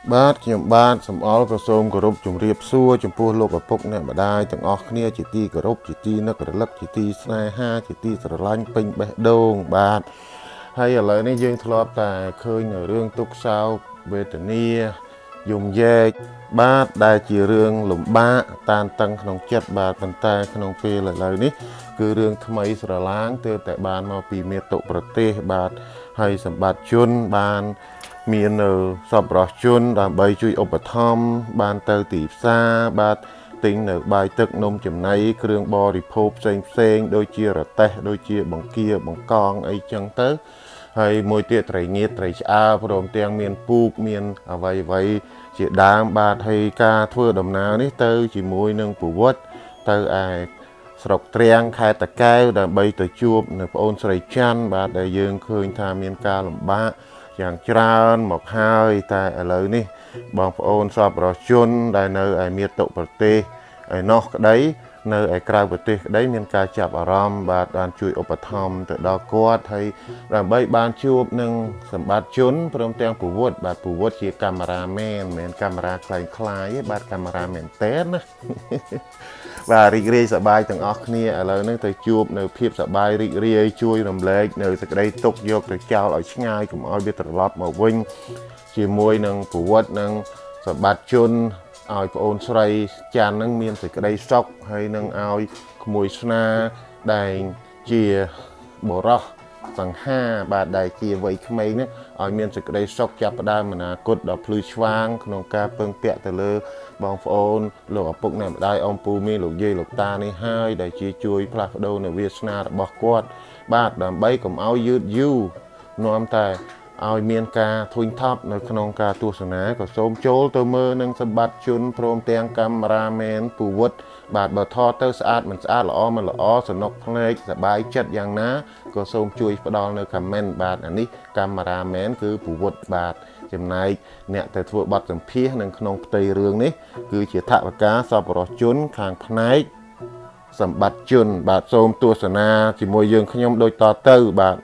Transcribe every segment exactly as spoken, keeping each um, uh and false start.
បាទខ្ញុំបាទសំអល់ក៏សូមគោរពជម្រាបសួរចំពោះលោកឪពុកអ្នកម្ដាយទាំងអស់គ្នាជាទីគោរពជាទីនឹករលឹកជាទីស្នេហាជាទីស្រឡាញ់ពេញបេះដូងបាទហើយឥឡូវនេះយើងធ្លាប់តែឃើញនៅរឿងទុក្ខសោកវេទនាយំយែកបាទដែលជារឿងលំបាកតានតឹងក្នុងចិត្តបាទប៉ុន្តែក្នុងពេលឥឡូវនេះគឺរឿងថ្មីស្រឡាងទើបតែបានមកពីមាតុប្រទេសបាទហើយសម្បត្តិជនបានមាននៅសប្បុរសជនដើម្បីជួយឧបត្ថម្ភបានទៅទីផ្សារបាទទិញនៅបាយទឹកនំចំណីគ្រឿងបរិភោគផ្សេងផ្សេងដូចជារទេះដូចជាបង្គាបង្កងអីចឹងទៅហើយមួយទៀតត្រីងៀតត្រីឆ្អើរព្រមទាំងមានពូកមានអវ័យអវ័យជាដើមបាទហើយការធ្វើដំណើរនេះទៅជាមួយនឹងពវត្តទៅឯស្រុកត្រាំងខេត្តតាកែវដើម្បីទៅជួបនៅប្អូនស្រីច័ន្ទបាទដែលយើងឃើញថាមានការលំបាកយ៉ាងច្រើនមកហើយតែឥឡូវនេះបងប្អូនសប្បុរសជនដែលនៅឯមាតុប្រទេសឯណោះក្តីនៅឯក្រៅប្រទេសក្តីមានការចាប់អារម្មណ៍បាទបានជួយឧបត្ថម្ភទៅដល់គាត់ហើយដើម្បីបានជួបនឹងសម្បត្តិជនព្រមទាំងពវត្តបាទពវត្តជាកាមេរ៉ាមែនមិនមែនកាមេរ៉ាខ្លាំងខ្លាយទេបាទកាមេរ៉ាមែនតើណាបាទរីករាយសប្បាយទាំងអស់គ្នាឥឡូវនេះទៅជួបនៅភាពសប្បាយរីករាយជួយរំលែកនៅសេចក្តីទុក្ខយកទៅចោលឲ្យឆ្ងាយកុំឲ្យវាត្រឡប់មកវិញជាមួយនឹងពវត្តនិងសម្បត្តិជនឲ្យប្អូនស្រីច័ន្ទនឹងមានសេចក្តីសុខហើយនឹងឲ្យក្មួយស្នាដែលជាបរោះសង្ហាបាទដែលជាវ័យក្មេងនេះឲ្យមានសេចក្តីសុខចាប់ផ្ដើមអនាគតដ៏ភ្លឺស្វាងក្នុងការពឹងពាក់ទៅលើបងប្អូនលោកឪពុកអ្នកម្ដាយអ៊ំពូមីលោកយាយលោកតានេះហើយដែលជាជួយផ្លាស់ប្ដូរនៅវាសនារបស់គាត់បាទដើម្បីកុំឲ្យយឺតយូរនាំតែឲ្យមានការធុញថប់នៅក្នុងការទស្សនាក៏សូមចូលទៅមើលនឹងសម្បត្តិជនព្រមទាំងកាមេរ៉ាមែនពវត្តបាទបើថតទៅស្អាតមិនស្អាតល្អមិនល្អសនុកភ្នែកសប្បាយចិត្តយ៉ាងណាក៏សូមជួយផ្ដល់នៅ comment បាទអានេះកាមេរ៉ាមែនគឺពវត្តបាទចំណែកអ្នកទៅធ្វើបទសម្ភាសន៍នៅក្នុងផ្ទៃរឿងនេះគឺជាថវិកាសប្បុរសជនខាងផ្នែកសម្បត្តិជនបាទសូមទស្សនាជាមួយយើងខ្ញុំដូចតទៅបាទ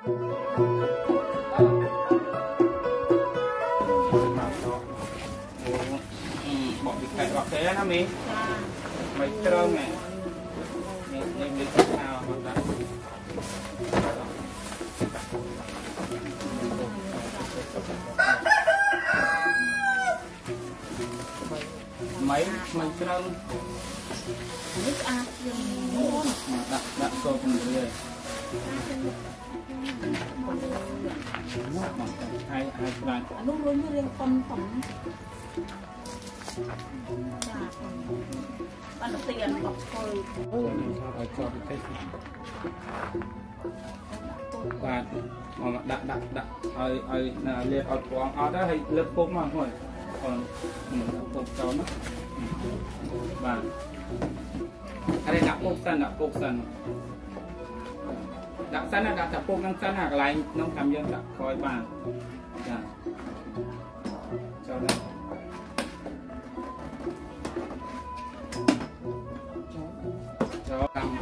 ណាមីមិនត្រង់នេះនេះនេះទៅហៅមកដាក់មិនមិនត្រង់នេះអាចដាក់ដាក់ចូលពង្រាយហើយហើយខ្លាំងអានោះរឿងរឿងប៉ុនប៉ុនបានទៅទៀនមកគល់អូយឲ្យជាប់ទៅបាទមកដាក់ដាក់ដាក់ឲ្យឲ្យលាបឲ្យពងអត់ហើយលើកពុកមកហ្នឹងcòn cục cho nó và ở đây đặt cục sân đặt cục sân đặt sân là đặt cục năng sân là lại nông tham dân đặt coi bàn cho đây cho cầm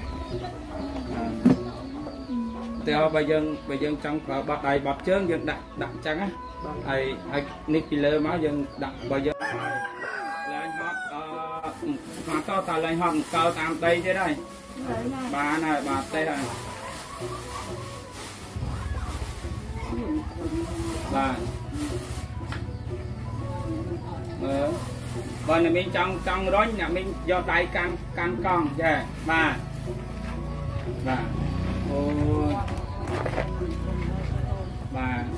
theo bây giờ bây giờ trong có bát đầy bát trơn dân đặt đặt trắng á ai ai nick pillar máu dân đặt bây giờ lên hot mà to ta lên hot cao tam tây thế đây ba này ba tây này ba bên này mình trong trong đó nhà mình do tay can can con dạ ba ba ba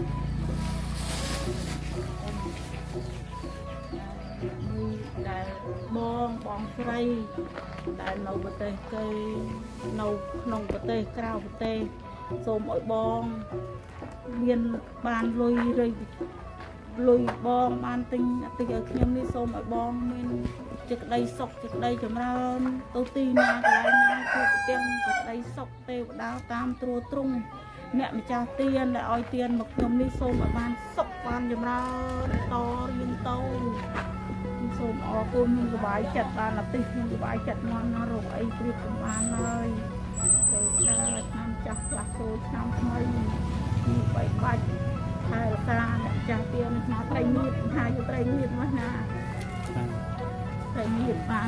bong bong sray đại nấu bát tê cây nấu nông bát tê cào bát tê xôm ổi bong miên ban lôi rồi lôi bong ban tinh tinh ở nhâm đi xôm ổi bong miên trực đây sọc trực đây chấm ra tô ti na cái na cái tiếng trực đây sọc tê đào tam trua trung mẹ mình cha tiền để oi tiền một nhâm đi xôm ổi ban sọc ban chấm ra to nhưng to xôm ở cô mình cái bài chặt ban là tinh mình cái bài chặt ngon nó rồi ấy việc của ban ơi để ta năm chắc là cô năm mấy như vậy bạch ថែរក្សាអ្នកចាស់ទៀតណាត្រីងៀតថាយកត្រីងៀតមកណាត្រីងៀតបាន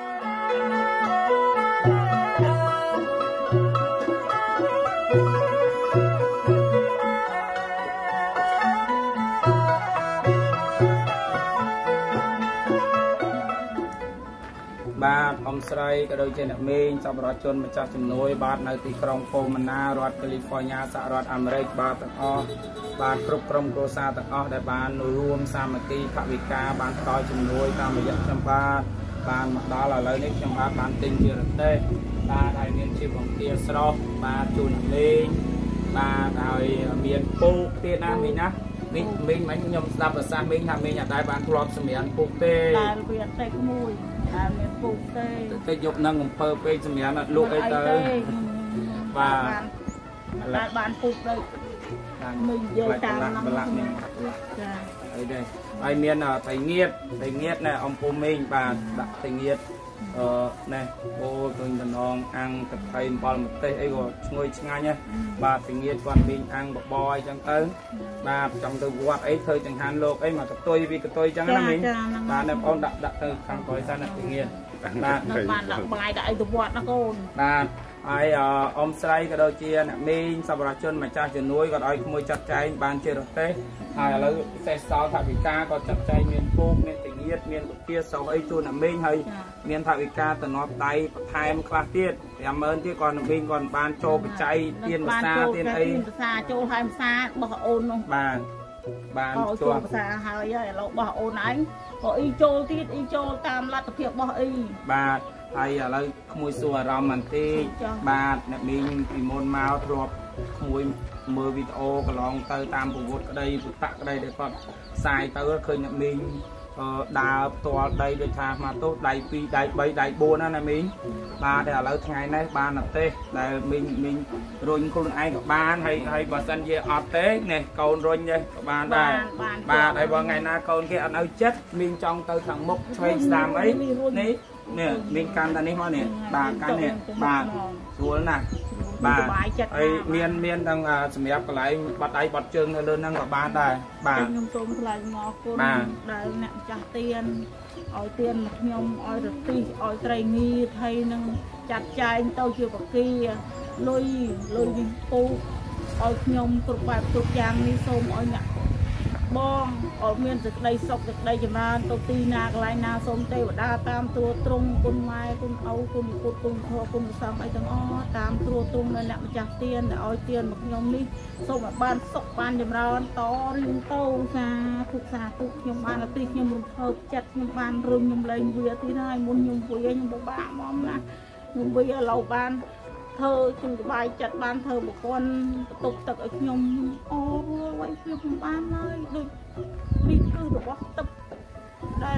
បាទអ៊ំស្រីក៏ដូចជាអ្នកមេងសប្បុរសជនម្ចាស់ជំនួយបាទនៅទីក្រុងហ្វូម៉ាណារដ្ឋកាលីហ្វ័រញ៉ាសហរដ្ឋអាមេរិកបាទទាំងអស់បាទគ្រប់ក្រុមគ្រួសារទាំងអស់ដែលបានរួមសាមគ្គីថវិកាបានផ្ដល់ជំនួយតាមរយៈខ្ញុំបាទបានមកដល់ឥឡូវនេះខ្ញុំបាទបានទិញជារទេសបាទហើយមានជាបង្គាស្រស់បាទជូនលេងបាទហើយមានពូកទៀតណាមីងណាមីងមីងមិនខ្ញុំស្ដាប់ប្រសាសន៍មីងថាមីងអត់ដែរបានធ្លាប់សម្រានពូកទេតែវាតែមួយតែមានពូកទេតិចយប់នឹងអំពើពេកសម្រានអត់លក់អីទៅបាទតែបានពូកទៅមីងយកតាមបលាក់មីងចាអីដែរហើយមានត្រីងៀតត្រីងៀតណែអំពូមីងបាទដាក់ត្រីងៀតអឺណែអូឃើញតំណងអាំងទឹកត្រីអំបិលម្ទេសអីក៏ឈ្ងុយឆ្ងាញ់ណាបាទត្រីងៀតគាត់មីងអាំងបបរអីចឹងទៅបាទចង់ទៅវត្តអីធ្វើចង្ហាន់លោកអីមកកតុយវាកតុយចឹងណាមីងបាទអ្នកបងដាក់ដាក់ទៅខាងក្រោយសិនណាត្រីងៀតបាទបានដាក់បាយដាក់អីទៅវត្តណាកូនបាទហើយអ៊ំស្រីក៏ដូចជាអ្នកមីងសប្បុរសជនម្ចាស់ជំនួយក៏ឲ្យក្មួយចាត់ចែងបានជារទេសហើយឥឡូវពិសេសសល់ថវិកាក៏ចាត់ចែងមានពូកមានតិងៀតមានគុគាស្រស់អីជូនអ្នកមីងហើយមានថវិកាតំណប់ដៃបន្ថែមខ្លះទៀត ប្រាំម៉ឺន ទៀតគាត់អ្នកមីងគាត់បានចូលបច្ច័យទៀនភាសាទៀនអីភាសាចូលហើយភាសាបោះអូននោះបាទបានចូលភាសាហើយឥឡូវបោះអូនឯងក៏អ៊ីចូលទៀតអ៊ីចូលតាមលទ្ធភាពរបស់អ៊ីបាទហើយឥឡូវក្មួយសួរអារម្មណ៍បន្តិចបាទអ្នកមីងពីមុនមកធ្លាប់ក្មួយមើលវីដេអូកន្លងទៅតាមប្រវត្តិក្តីពុតក្តីដែលគាត់ផ្សាយទៅឃើញអ្នកមីងដើរផ្ទាល់ដីដូចថាមកទោសដៃពីរដៃបីដៃបួនណាណាមីងបាទតែឥឡូវថ្ងៃនេះបានអត់ទេដែលមីងមីងរុញខ្លួនឯងក៏បានហើយហើយបើសិនជាអត់ទេនេះកូនរុញទេក៏បានដែរបាទហើយបើថ្ងៃណាកូនគេអត់នៅចិត្តមីងចង់ទៅខាងមុខឆ្វេងស្ដាំអីនេះនេះមីងកាន់តែនេះមកនេះបាទកាន់នេះបាទស្រួលណាស់បាទហើយមានមានទាំងសម្រាប់កន្លែងបាត់ដៃបាត់ជើងនៅលើហ្នឹងក៏បានដែរបាទខ្ញុំសូមថ្លែងអរគុណដែលអ្នកម្ចាស់ទៀនឲ្យទៀនខ្ញុំឲ្យរទីឲ្យត្រីងៀតហើយនឹងចាត់ចែងទៅជាបកាលុយលុយនេះពូឲ្យខ្ញុំគ្រប់បែបគ្រប់យ៉ាងនេះសូមឲ្យអ្នកបងអត់មានសេចក្តីសុខសេចក្តីចម្រើនទៅទីណាកន្លែងណាសូមទេវតាតាមត្រួតត្រងគុណម៉ែគុណឪគុណពុទ្ធគុណធម៌គុណសង្ឃអីទាំងអស់តាមត្រួតត្រងនៅអ្នកម្ចាស់ទៀនដែលឲ្យទៀនមកខ្ញុំនេះសូមឲ្យបានសុខបានចម្រើនតរៀងទៅសាធុសាធុខ្ញុំបានទីខ្ញុំរំភើបចិត្តខ្ញុំបានរុញខ្ញុំលែងវាទីហើយមុនខ្ញុំវាខ្ញុំពិបាកមកណាខ្ញុំវាឥឡូវបានធ្វើខ្ញុំសប្បាយចិត្តបានធ្វើប្រព័ន្ធបន្ទប់ទឹកឲ្យខ្ញុំអូអ្វីខ្ញុំបានហើយដូចនេះគឺរបស់ទឹកដែល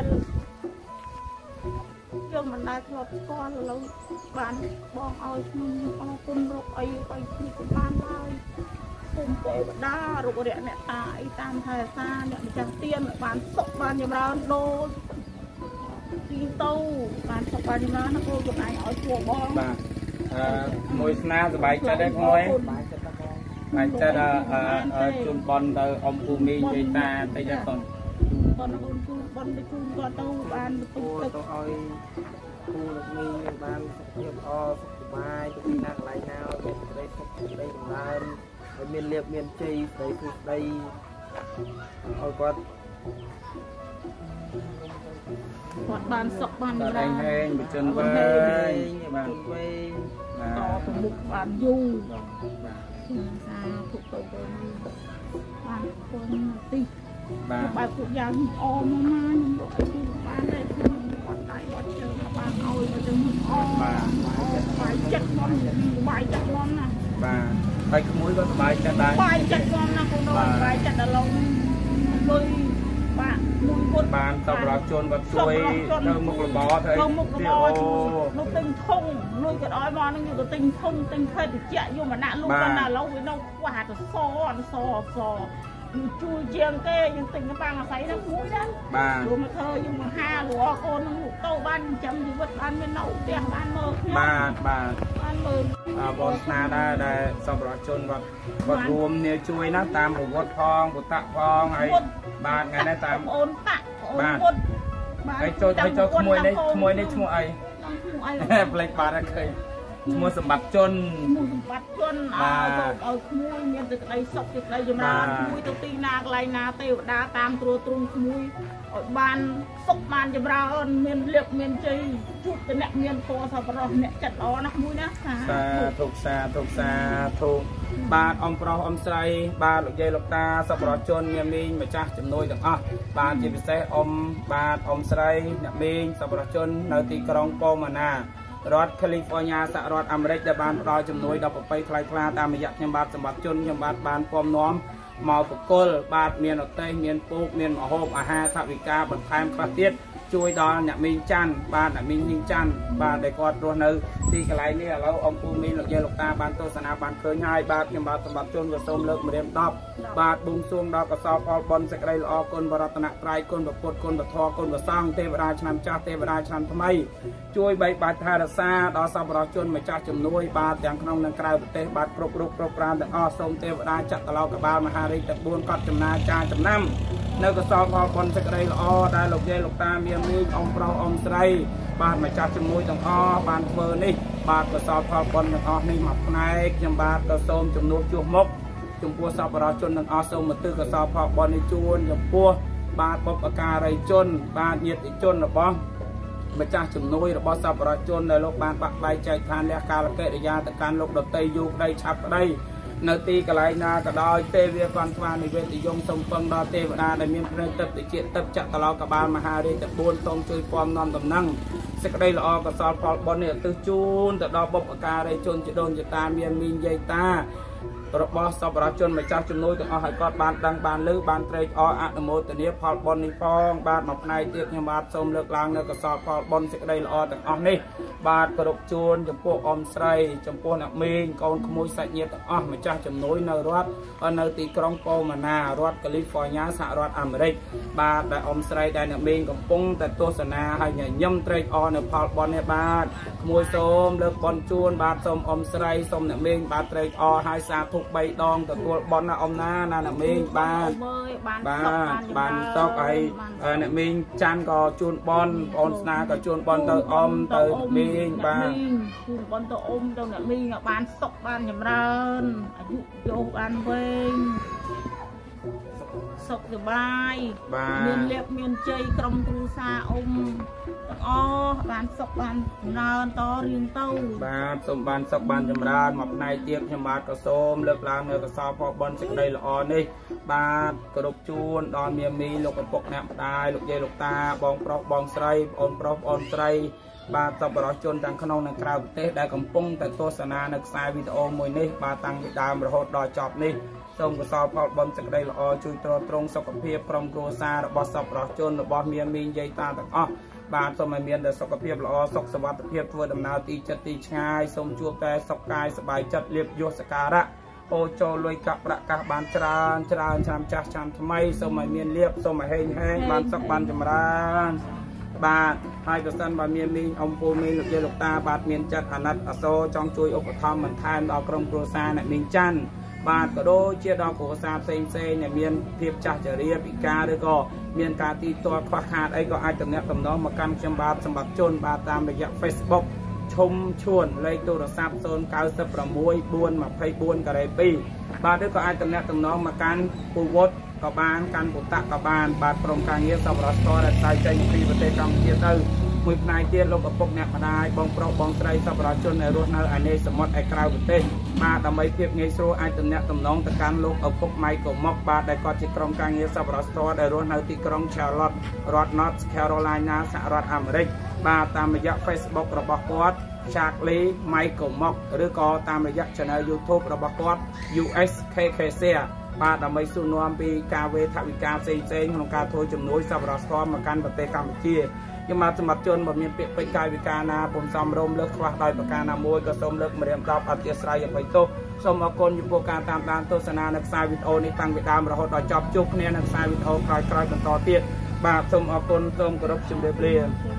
យើងមិនដែលធ្លាប់ស្គាល់ឥឡូវបានបងឲ្យខ្ញុំអរគុណរកអីឲ្យខ្ញុំបានហើយគុំទេវតារុករៈអ្នកតាអីតាមថែរក្សាអ្នកម្ចាស់ទៀនបានសុខបានចម្រើនដូចទីទៅបានសុខបានចម្រើនណាគូខ្លួនឯងឲ្យជួបងបាទអឺមួយស្នាសบายចិត្តទេក្មួយបាយចិត្តអឺជូនបនទៅអ៊ំពូមីងយាយតាតិចទៅបនអូនជូនបនទៅជូនគាត់ទៅបានទៅទៅឲ្យគូលោកមីងបានសុខភាពល្អសុខសប្បាយទៅទីណាកន្លែងណាមានស្ដីសុខស្ដីចម្រើនហើយមានលៀបមានជ័យស្ដីគឺស្ដីឲ្យគាត់គាត់បានសុខបានចម្រើនហេងបជនវែងបានវែងតទៅមុខបានយូរបាទសាធុទៅទៅបានគុណទីបាទបែបពួកយ៉ាងអមមកណាខ្ញុំរកអីទីបានដែរខ្ញុំគាត់ដៃគាត់ជើងបានឲ្យទៅជើងអមបាទបាយចិត្តមកបាយចិត្តមកណាបាទហើយក្មួយក៏សប្បាយចិត្តដែរបាយចិត្តមកណាកូនបាយចិត្តដល់ឡងលុយបាទមួយពុតបានតបរាប់ជូនគាត់ជួយទៅមុខរបរទៅទៅមុខរបរនោះទិញធុងលុយក៏ឲ្យមកនឹងយកទៅទិញធុងទិញខេត្តតិចយកមកដាក់លុយគាត់ណាឡូវវានៅខ្វះទៅសអត់សស chui chiang kê nhưng tình cái băng là thấy nó mũi đó bà rồi mà thơ nhưng mà ha lúa con nó ngủ tàu ban chấm thì vật ban bên nấu tiền ban mơ bà bà ban mơ à bọn na đã đã xong rồi chôn vật vật rùm nếu chui nó tam một vật phong một tạ phong hay bà ngày nay tam ôn tạ bà cái cho cái cho môi đấy môi đấy môi ấy plek bà đã khơi mua sầm bát chôn mua sầm bát chôn à ở mua miền từ đây sọc từ đây dùm ra mua từ tì na cái na tây đa tam trôi trung mua ở ban sọc ban dùm ra ơn miền liệp miền tây chút từ nẹt miền to sao rồi nẹt chặt đó nó mua nhá xa thuộc xa thuộc xa thuộc bà ông pro ông say bà lục dây lục ta sọc rồi chôn miền miền mà cha chấm nôi được à bà chỉ biết say ông bà ông say nẹt miền sọc rồi chôn nơi tì krong po mà naรัฐแคลิฟอร์เนียสหรัฐอเมริกได้บานรอยจำนวนดอกไปคลายคลาตามระยะยามบาดสมบัติจนยามบาดบานปอมน้อมมอปกลบาดเมียนอเตยเมียนปูกเมียนหมอโฮมอาหารสวิกาบรรทายประเทศช่วยดอนเนี่ยมีจันบาดเนี่ยมียิงจันบาดได้กอดรัวนึที่กลายเนี่ยเราองปูมีหลักเยลกตาบานโตสนาบานเคยง่ายบาดยามบาดสมบัติจนกระสมเลิกมาเรียมดอกบาดบุ้งซวงดอกกระสอบอลบอลสกไรลอกลบรัตนตรายกลบปดกลบทอกลบสร้างเทวราชนำจ้าเทวราชนำทำไมช่วยใบบาดทารซาดอสบรจนมาจ้าจำนวนบาดอย่างขนมนังกลายประเทศบาดปรุกรุกปรุกปรานแต่อ้อสมเทวราจัตเรากบาลมหาริตบุญกัดจำนาจาจำนำเนื้อกระสอบอลบอลสกไรลอได้หลกเยลกตาเมียมีองเปล่าองไตรบาดมาจากจมูกตรงอ้อบานเฟอร์นี่บาดกระสอบพอบอลตรงอ้อนี่หมักในยังบาดกระสมจมูกจุกมกจุ่มปัวสอบประชนตรงอ้อสมมาตื้อกระสอบพอบอลในจูนยังปัวบาดปบอาการไรจนบาดเหยียดจนหรือบ้องมาจากจมูกหรือบ้องสอบประชนในโลกบานปักใบใจทานและการละเกะยาแต่การโลกดอกเตยยุกได้ชับได้นาตีกลายนากระดอยเตวีฟันฟาในเวทียงสมฟังดอเทวดาในเมียนเพลตับติเจตับจักตลอดกบาลมหาเรตบุญตรงช่วยความนอนกำนังสกได้ละออกระสอบพอลบอลเนี่ยตื้อจูนแต่ดอกบกอาการไรจนจะโดนจะตาเมียนมีนใหญ่ตาระบอบสอบประชนมาจากจำนวนต้องเอาให้กอดบานดังบานลื้อบานเตยออัตโมตเนี้ยพอลบอลในฟองบานหมอกในเตียกยามบาดสมเลือกลางในกระสอบพอลบอลสกได้ละอต่างออกนี่บาดกระดกจูนจำพวกอมไซจำพวกนักเมงกองขโมยใส่เนียต่างออกมาจากจำนวนในรัฐในตีกรองโปมานารัฐแคลิฟอร์เนียสหรัฐอเมริกบาดได้อมไซได้นักเมงกับปงแต่ตัวสนาให้เนี่ยย่ำเตยอในพอลบอลในบาดขโมยสมเลือกบอลจูนบาดสมอมไซสมนักเมงบาดเตยอให้สาทุกใบดองตัวบอลน่ะอมนาน่ะน่ะมิงบานบานบานตอกไอ้น่ะมิงจันก็จูนบอลบอลนาก็จูนบอลตัวอมตัวมิงบานจูนบอลตัวอมตัวน่ะมิงอ่ะบานตอกบานยำรันอายุโยบานเวงสกสบายเมียนเล็บเมียนใจกรมครูซาอมอ๋อบานสกบานนานต่อเรียงเต้าบานสมบานสกบานจำรานหมอกในเตียกยำบาดกระโสมเลือกลางเนื้อกระสอบพอบอลสิกได้ละอนี่บานกระดกจูนดอนเมียมีลูกกระปกแนบได้ลูกเยลูกตาบองปลอกบองไตรออนปลอกออนไตรบาดสับปะรดจนดังขนมในกราวเตะได้กำปงแต่ตัวสนาในสายวิดีโอมวยนี่บาตังวิดามระหดดอยจอบนี่ส่งกระสอบพอบอลสิกได้ละอช่วยตรตรงสกปรกพร้อมกลัวซาระบอสับปะรดจนระบอเมียมีใหญ่ตาต่างอ้อบานสมัยเมียนแต่สกปรกละอสกสวัสดิ์เพียบทัวดำนาตีจัดตีชายสมจูบแต่สกกายสบายจัดเรียบโยสการะโอโจลอยกับประกาศบานจรานจรานชามจักชามทำไมสมัยเมียนเรียบสมัยแห้งแห้งบานสกบานจำรานบาทให้กษัตริย์บาเมียนมีองค์ปูมีลูกเยลูกตาบาทเมียนจัดอนัตอโศจองช่วยอุปธรรมมันทานดอกกรมโกซาในมิงจันบาทก็โดยเชี่ยดอกโกซาเซนเซเนี่ยเมียนเพียบจักจะเรียบอีกาด้วยก็เมียนการตีตัวควักขาดไอ้ก็อาจจะเนี้ยตำน้องมากันจำบาทสมบัติจนบาทตามระยะเฟซบุ๊กชมชวนเลยโทรศัพท์โซนเก้าสิบประมวยบ้วนมาไพ่บ้วนกระไรปีบาทด้วยก็อาจจะเนี้ยตำน้องมากันปูวดกับบานกันปุตตะกับบานบาทกรมการเงินสำหรับสตอร์และสายใจปีประเทศกัมพูชาเตอร์มือนายเตี้ยลงกับพวกแนบมาได้บองโปรบองไตรสำหรับชนในรถนาอันนี้สมมติไอ้กราวประเทศมาทำไมเพียบเงยโซ่ไอ้ตำเนี้ยตำน้องตะการลงเอาพวกไม้กับม็อกบาทได้ก่อนที่กรมการเงินสำหรับสตอร์ในรถนาที่กรมชาร์ลอตรัฐนอร์ทแคโรไลนาสหรัฐอเมริกบาทตามระยะเฟซบุ๊กระบบกอดชาร์ลีไมเคิลม็อกหรือก็ตามระยะช่องยูทูบระบบกอด ยู เอส เค เค ซี บาททำไมสุนวมปีกาเวทวิกาเซนเซนของการโทรจำนวนสำหรับสตอร์มากันประเทศกัมพูชาខ្ញុំបាទសម្រាប់ជនបើមានពាក្យពេចន៍កាយវិការណាពុំសមរម្យលើកខ្វះដោយប្រការណាមួយក៏សូមលើកម្រាមដប់អធិស្ឋានអភ័យទោសសូមអរគុណចំពោះការតាមដានទស្សនានៅខ្សែវីដេអូនេះតាំងពីដើមរហូតដល់ចប់ជួបគ្នានៅខ្សែវីដេអូក្រោយៗបន្តទៀតបាទសូមអរគុណសូមគោរពជម្រាបលា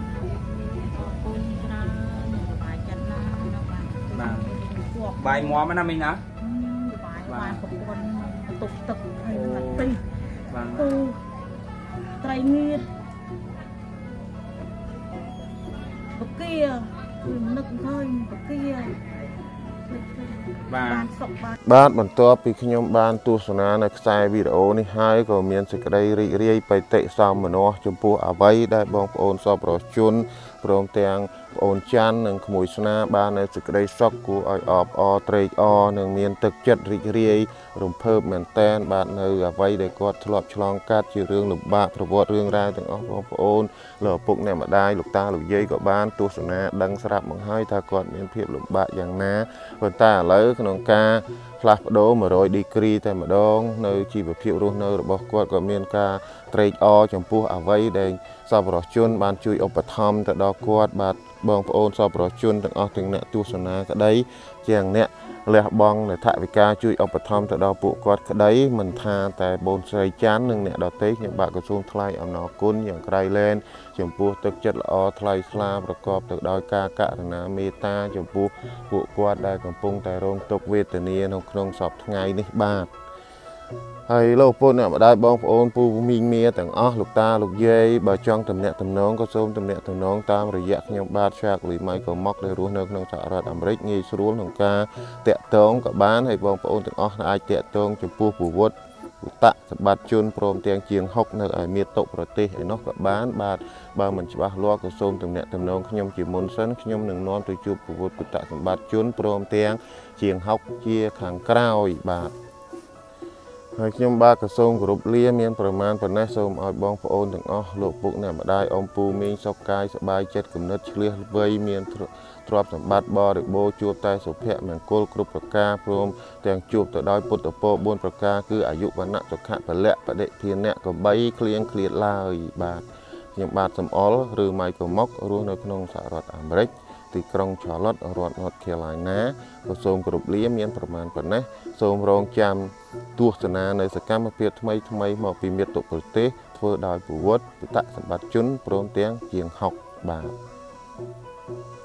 បាយមាំណាមីងណាបាយប្រព័ន្ធទុកទឹកហើយអត់ពេញបាទគូត្រីងៀតបកានឹកឃើញបកាបាទបាទបន្ទាប់ពីខ្ញុំបានទស្សនានៅខ្សែវីដេអូនេះហើយក៏មានសេចក្តីរីករាយបេតិសោមនស្សចំពោះអ្វីដែលបងប្អូនសប្បុរសជនព្រមទាំងប្អូនច័ន្ទនិងក្មួយស្នាបាននៅសេចក្តីសុខគួរឲ្យអបអរត្រេកអរនិងមានទឹកចិត្តរីករាយរំភើបមែនតែនបាទនៅអ្វីដែលគាត់ធ្លាប់ឆ្លងកាត់ជារឿងលំបាកប្រវត្តិរឿងរ៉ាវទាំងអស់បងប្អូនលោកឪពុកអ្នកម្ដាយលោកតាលោកយាយក៏បានទស្សនាដឹងស្រាប់មកហើយថាគាត់មានភាពលំបាកយ៉ាងណាប៉ុន្តែឥឡូវក្នុងការផ្លាស់ប្ដូរមួយរយឌីក្រីតែម្ដងនៅជីវភាពរស់នៅរបស់គាត់ក៏មានការត្រេកអរចំពោះអ្វីដែលសប្បុរសជនបានជួយឧបត្ថម្ភទៅដល់គាត់បាទបងប្អូនសប្បុរសជនទាំងអស់ទាំងអ្នកទស្សនាក្តីជាងអ្នកលះបង់នៅថវិកាជួយឧបត្ថម្ភទៅដល់ពួកគាត់ក្តីមិនថាតែបូនស្រីច័ន្ទនិងអ្នកដទៃខ្ញុំបាទក៏សូមថ្លែងអំណរគុណយ៉ាងក្រៃលែងចំពោះទឹកចិត្តល្អថ្លៃថ្លាប្រកបទៅដោយការករុណាមេត្តាចំពោះពួកគាត់ដែលកំពុងតែរងទុក្ខវេទនានៅក្នុងសពថ្ងៃនេះបាទហើយលោកពុទ្ធអ្នកម្ដាយបងប្អូនពូមីងមាទាំងអស់លោកតាលោកយាយបើចង់តំណាក់តំណងក៏សូមតំណាក់តំណងតាមរយៈខ្ញុំបាទឆាកលីម៉ៃក៏មកដែលរស់នៅក្នុងសហរដ្ឋអាមេរិកងាយស្រួលក្នុងការតាក់ទងក៏បានហើយបងប្អូនទាំងអស់អាចតាក់ទងចំពោះពុវត្តពុតសម្បត្តិជនព្រមទាំងជាងហុកនៅឯមាតុប្រទេសឯនោះក៏បានបាទបើមិនច្បាស់លាស់ក៏សូមតំណាក់តំណងខ្ញុំជាមុនសិនខ្ញុំនឹងនាំទៅជួបពុវត្តពុតសម្បត្តិជនព្រមទាំងជាងហុកជាខាងក្រោយបាទហើយខ្ញុំបាទក៏សូមគោរពលាមានប្រមាណប៉ុណ្ណេះសូមឲ្យបងប្អូនទាំងអស់លោកពុកអ្នកម្ដាយអ៊ំពូមីងសុខកាយសប្បាយចិត្តគំនិតឆ្លៀសវៃមានទ្រព្យសម្បត្តិបរិបូរណ៍ជួបតែសុភមង្គលគ្រប់ប្រការព្រមទាំងជួបទៅដោយពុទ្ធពរបួនប្រការគឺអាយុវណ្ណៈសុខៈពលៈបដិធានៈកបីគ្លៀងគ្លៀតឡើយបាទខ្ញុំបាទសំអល់ឬម៉ៃកូម៉ុករស់នៅក្នុងសហរដ្ឋអាមេរិកទីក្រុង Charlotte រដ្ឋ North Carolina ក៏សូមគោរពលាមានប្រមាណប៉ុណ្ណេះសូមរងចាំទស្សនានៅសកម្មភាពថ្មីថ្មីមកពីមាតុប្រទេសធ្វើដោយពុវត្តពុតសម្បត្តិជនព្រមទាំងជាងហុកបាទ